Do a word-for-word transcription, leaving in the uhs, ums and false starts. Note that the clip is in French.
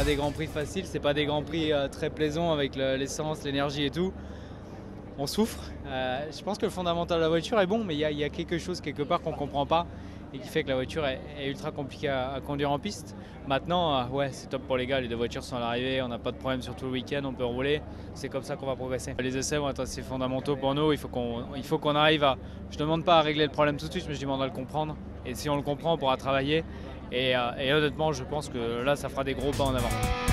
pas des grands prix faciles, c'est pas des grands prix euh, très plaisants avec l'essence, l'énergie et tout. On souffre. Euh, je pense que le fondamental de la voiture est bon, mais il y, y a quelque chose quelque part qu'on ne comprend pas et qui fait que la voiture est, est ultra compliquée à, à conduire en piste. Maintenant, euh, ouais, c'est top pour les gars, les deux voitures sont à l'arrivée, on n'a pas de problème sur tout le week-end, on peut rouler. C'est comme ça qu'on va progresser. Les essais vont être assez fondamentaux pour nous, il faut qu'on il faut qu'on arrive à... Je ne demande pas à régler le problème tout de suite, mais je demande à le comprendre. Et si on le comprend, on pourra travailler. Et, euh, et honnêtement, je pense que là, ça fera des gros pas en avant.